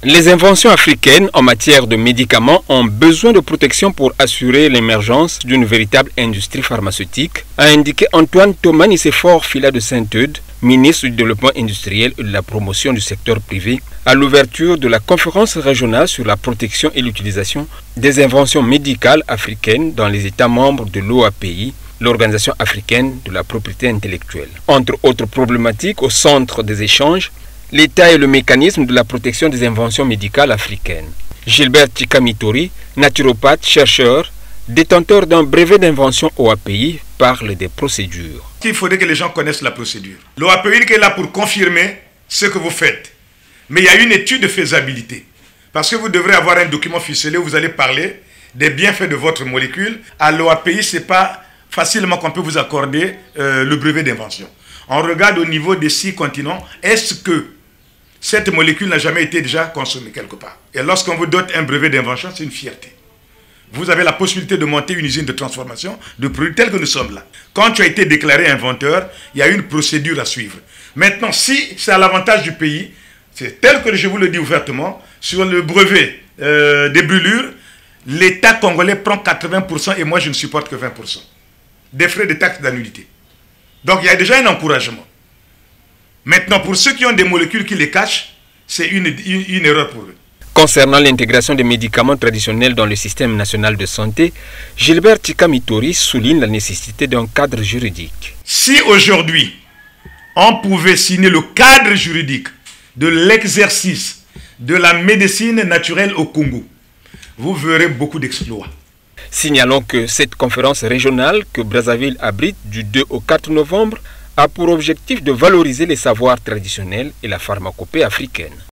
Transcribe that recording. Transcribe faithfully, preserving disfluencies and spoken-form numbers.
Les inventions africaines en matière de médicaments ont besoin de protection pour assurer l'émergence d'une véritable industrie pharmaceutique, a indiqué Antoine Thomas Nicéphore Fila de Saint-Eudes, ministre du Développement industriel et de la promotion du secteur privé, à l'ouverture de la conférence régionale sur la protection et l'utilisation des inventions médicales africaines dans les États membres de l'O A P I, l'Organisation africaine de la propriété intellectuelle. Entre autres problématiques au centre des échanges, l'État et le mécanisme de la protection des inventions médicales africaines. Gilbert Chikamitori, naturopathe, chercheur, détenteur d'un brevet d'invention O A P I, parle des procédures. Il faudrait que les gens connaissent la procédure. L'O A P I est là pour confirmer ce que vous faites. Mais il y a une étude de faisabilité. Parce que vous devrez avoir un document ficelé où vous allez parler des bienfaits de votre molécule. À l'O A P I, ce n'est pas facilement qu'on peut vous accorder euh, le brevet d'invention. On regarde au niveau des six continents, est-ce que cette molécule n'a jamais été déjà consommée quelque part. Et lorsqu'on vous donne un brevet d'invention, c'est une fierté. Vous avez la possibilité de monter une usine de transformation de produits tels que nous sommes là. Quand tu as été déclaré inventeur, il y a une procédure à suivre. Maintenant, si c'est à l'avantage du pays, c'est tel que je vous le dis ouvertement, sur le brevet euh, des brûlures, l'État congolais prend quatre-vingts pour cent et moi je ne supporte que vingt pour cent des frais de taxe d'annualité. Donc il y a déjà un encouragement. Maintenant, pour ceux qui ont des molécules qui les cachent, c'est une, une, une erreur pour eux. Concernant l'intégration des médicaments traditionnels dans le système national de santé, Gilbert Chikamitori souligne la nécessité d'un cadre juridique. Si aujourd'hui, on pouvait signer le cadre juridique de l'exercice de la médecine naturelle au Congo, vous verrez beaucoup d'exploits. Signalons que cette conférence régionale que Brazzaville abrite du deux au quatre novembre a pour objectif de valoriser les savoirs traditionnels et la pharmacopée africaine.